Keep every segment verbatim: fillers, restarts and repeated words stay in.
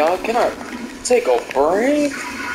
dog. Can I take a break?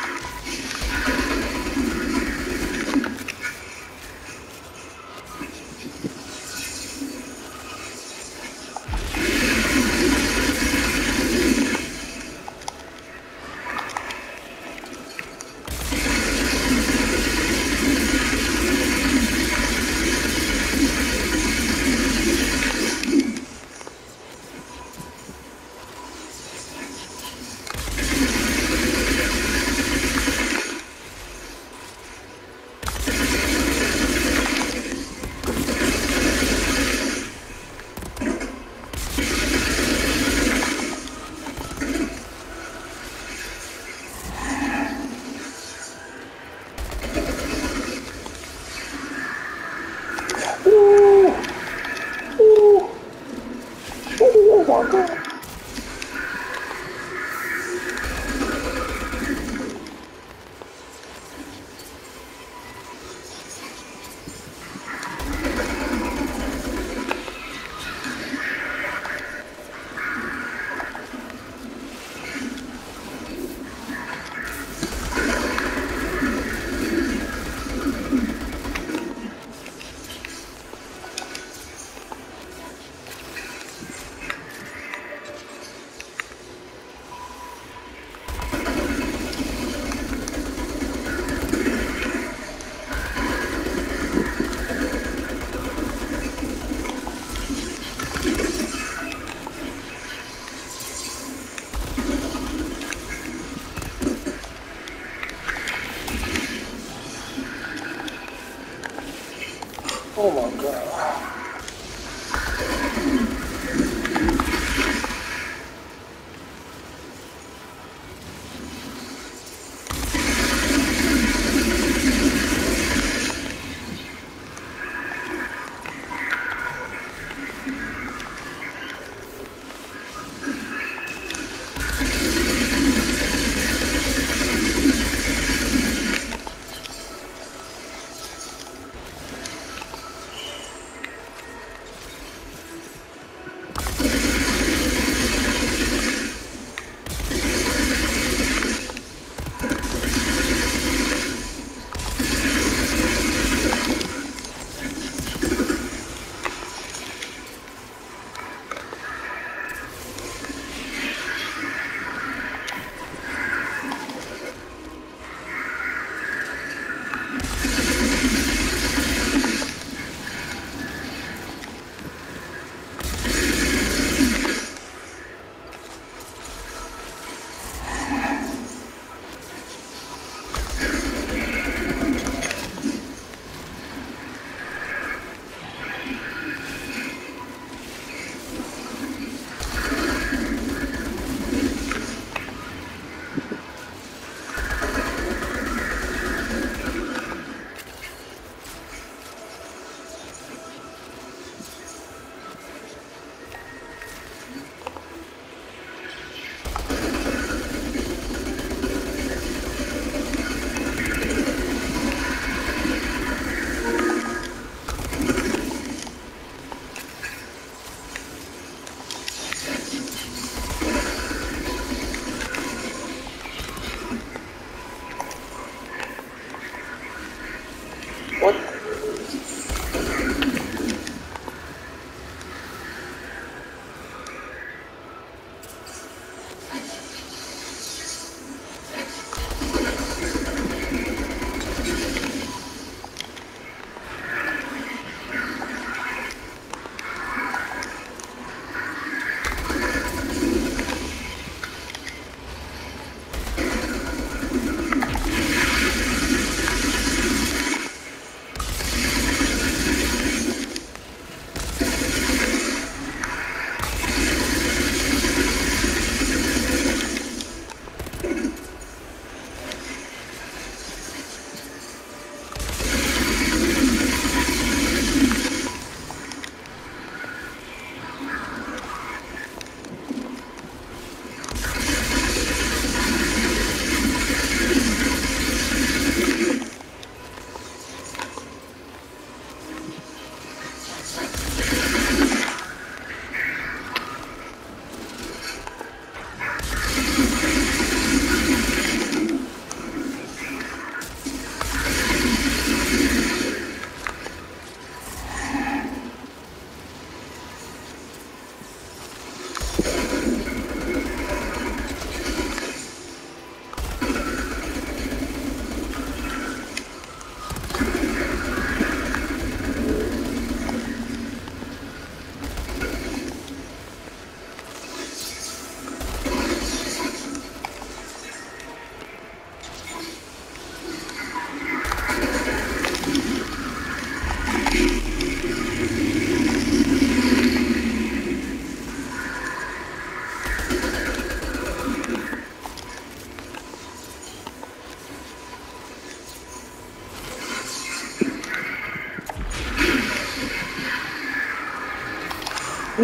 Oh my god.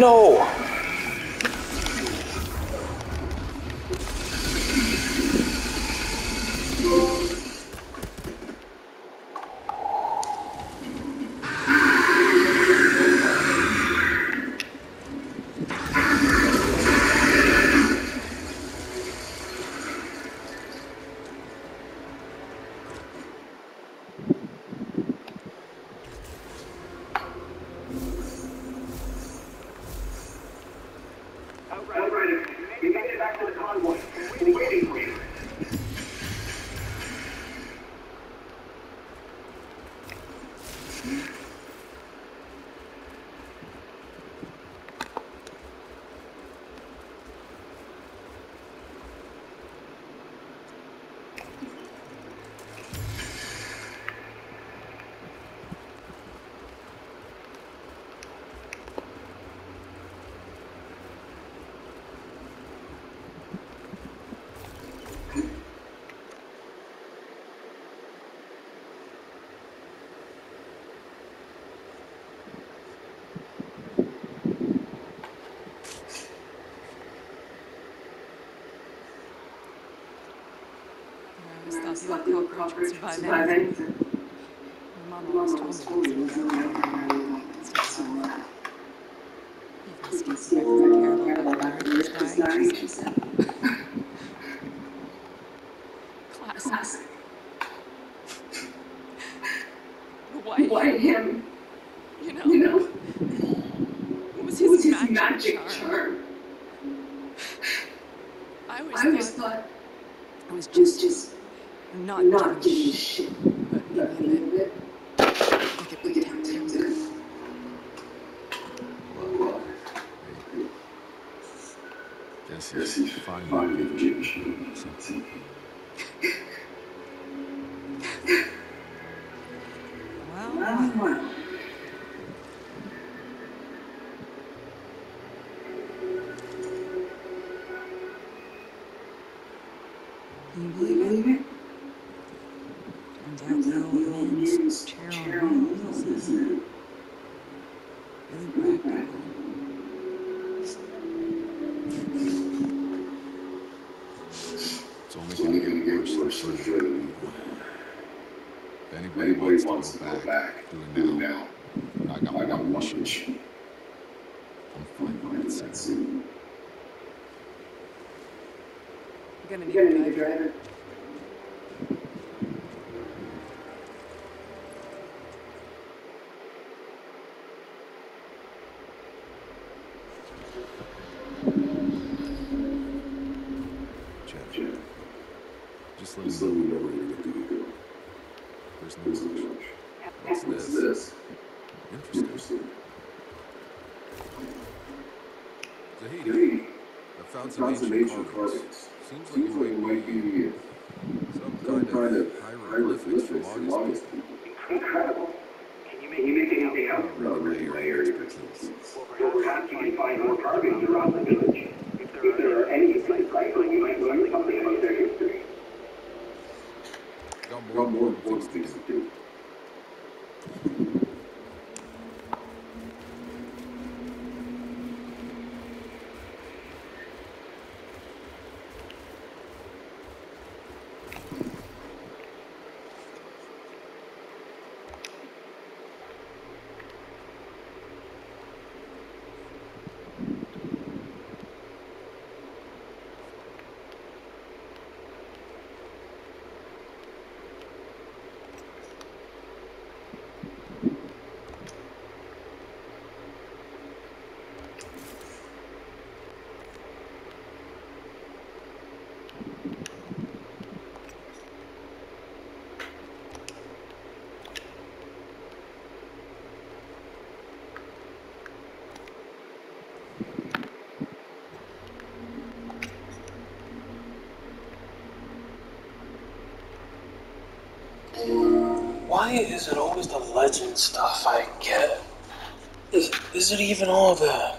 No! Outrider, you made it back to the convoy. We're waiting for you. I always thought the old cockroach would survive anything. My mom always told me that. Still alive. Even escaped the terrible but marriage was dying, she said. Classic. Why Why him? him? You know, You know, what was what his, was his magic, magic charm? charm? I always, I always thought, thought it was it was just, just not, not giving giving a a shit. shit. But But maybe maybe a a bit, bit like it like it protected protected him. him. Well, hey, guess Guess he's he's finally finally giving giving shit shit. something. Well, Wow, well. wow. Can you You believe it? believe it? Turns out Turns the out old the old man's man's chair chair on on wheels wheels is is really really practical. practical. It's only It's gonna only get gonna worse get the worse the further further we we go. go. If If anybody anybody wants to wants go to go back, back, do it do it now. now. I got I got one one mission. mission. I'm I'm fine fine with with that that soon. soon. You're gonna need You're a gonna need a driver. driver. Jeff, Jeff, just let me just know let me when know you're when ready you're to ready go. to go. There's no There's no rush. rush. What's What's this? this? Interesting. Interesting. Zahidi, Hey, I I found some found some ancient ancient carvings. carvings. Seems like Seems it like it might might be be some some kind of kind of hieroglyphics from hieroglyphics from August August people. people. Incredible. Can you make, Can you make anything out? Not Not really really my my area of area of expertise. expertise. Well, perhaps you can find more carvings around the village. If there are any to decipher, you might learn something about their history. Got more Got more important things important to things do. to do. Why is it always the legend stuff I get? Is, is it even all that?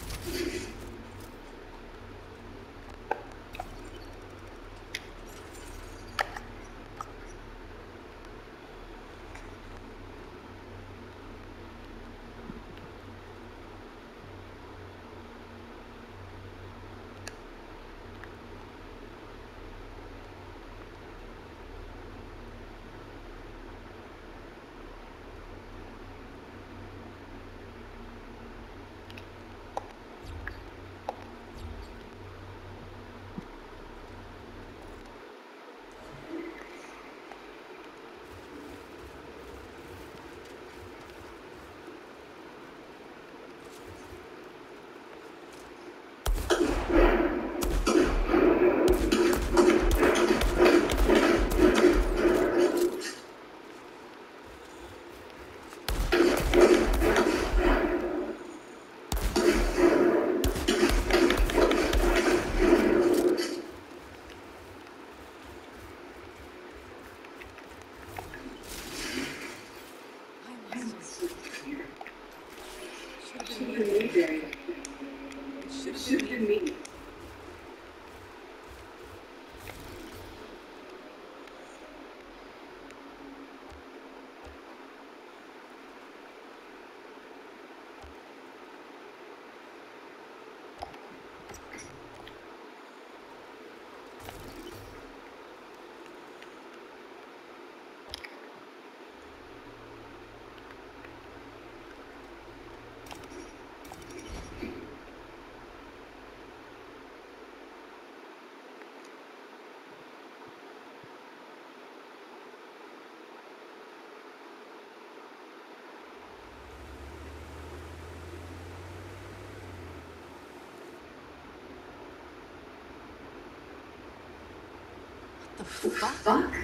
The fuck? Fuck?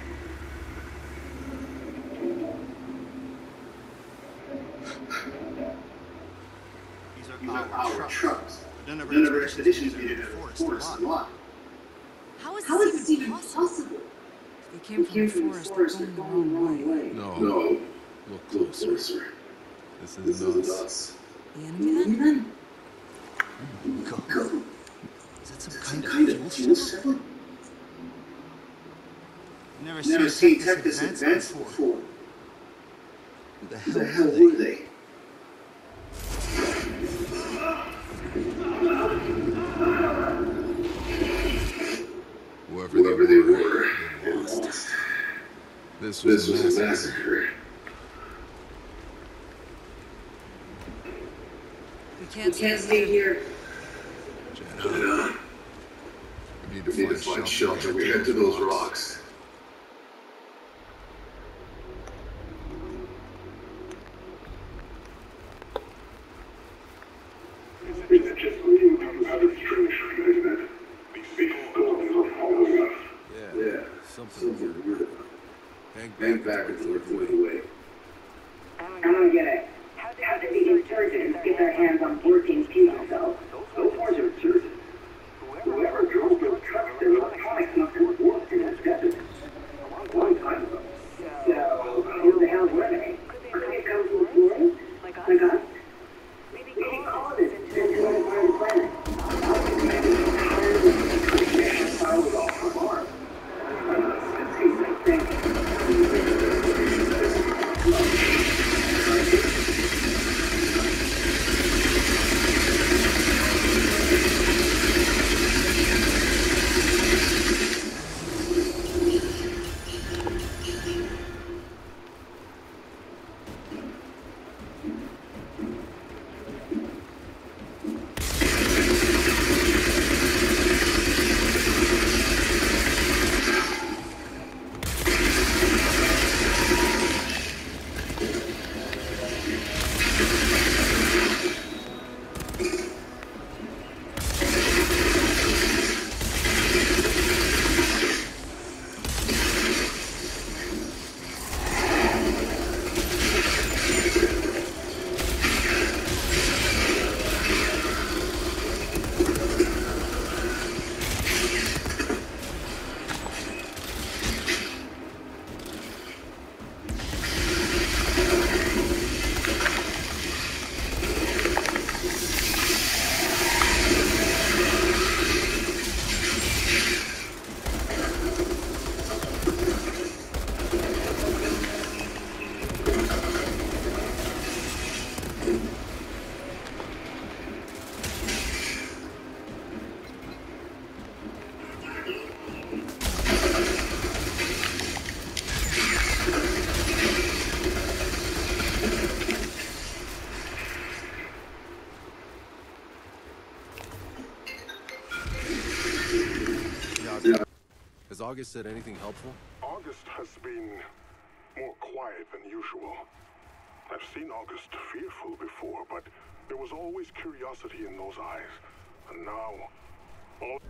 These are These are our our trucks. trucks. The Denver None of our expeditions expeditions needed needed a a forest forest lot. lot. How is How this is this even even possible? possible? If they We came came from from the the forest, forest, they're they're going the wrong way. No. No. Look Look closer. closer. This This isn't isn't us. us. The enemy then? Then Go. go. Is that some Some kind of kind fuel of fuel ship? shuttle? Never Never seen seen tech tech this this advanced advanced before. before. Who the Who the hell hell were were they? they? Whoever, Whoever they they were, were, they they lost. lost. This was, This a, was a massacre. massacre. We We can't, can't stay here. Jenna, we need to We need to find find shelter. shelter. We head to those rocks. Is it just me or do you have a strange feeling that these golems are following us? Yeah, Yeah, something something weird. weird. Hang Hang back, back until until it's it's worth worth the the wait. wait. I don't get it. How did the insurgents get their hands on working fuel cells? Those ones are absurd. Whoever drove those trucks, their electronics must have worked in that desert. A long time ago. So, who the hell were they? Could they come from Florida? Like us? Maybe colonists sent to another planet. Maybe tired of the mission I was all from Mars. I think. Has August said anything helpful? August has been more quiet than usual. I've seen August fearful before, but there was always curiosity in those eyes. And now, all...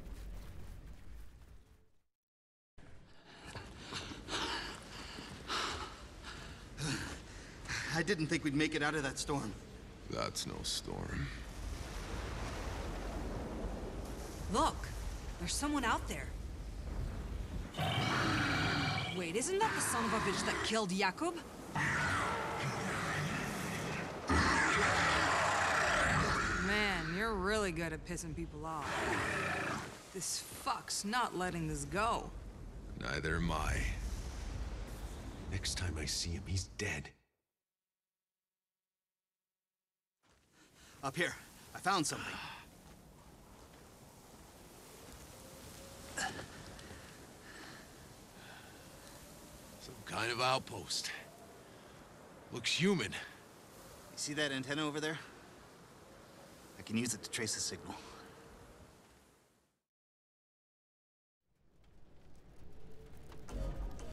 I didn't think we'd make it out of that storm. That's no storm. Look, there's someone out there. Wait, isn't that the son of a bitch that killed Jakub? Man, you're really good at pissing people off. This fuck's not letting this go. Neither am I. Next time I see him, he's dead. Up here, I found something. Some kind of outpost. Looks human. You see that antenna over there? I can use it to trace the signal.